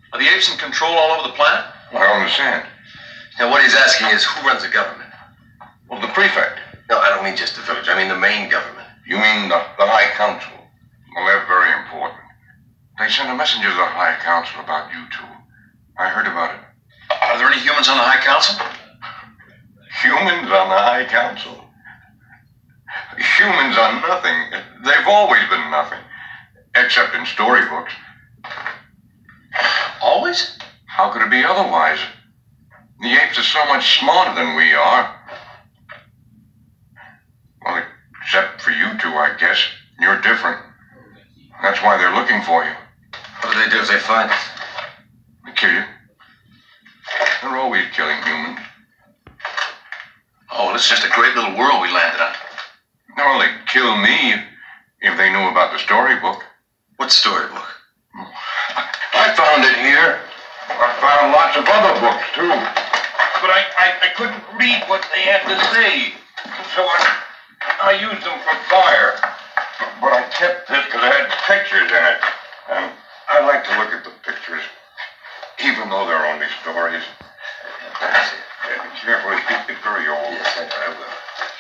Are the apes in control all over the planet? I don't understand. Now, what he's asking is, who runs the government? Well, the prefect. No, I don't mean just the village. I mean the main government. You mean the High Council? Well, they're very important. They sent a messenger to the High Council about you two. I heard about it. Are there any humans on the High Council? Humans on the High Council? Humans are nothing. They've always been nothing. Except in storybooks. Always? How could it be otherwise? The apes are so much smarter than we are. Well, except for you two, I guess. You're different. That's why they're looking for you. What do they do if they find us? They kill you. They're always killing humans. Oh, this is just a great little world we landed on. No, they'd kill me if they knew about the storybook. What storybook? I found it here. I found lots of other books, too. But I couldn't read what they had to say. So I used them for fire. But I kept this because it had pictures in it. And I like to look at the pictures, even though they're only stories. That's it. Yeah, be careful, it's very old. Yes, I will.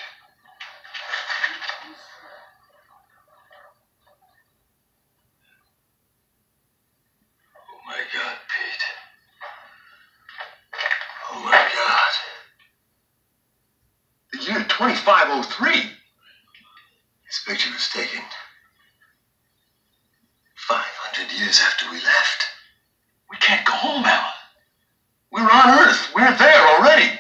Oh, my God, Pete. Oh, my God. The year 2503. This picture was taken 500 years after we left. We can't go home, Alan. We're on Earth. We're there already.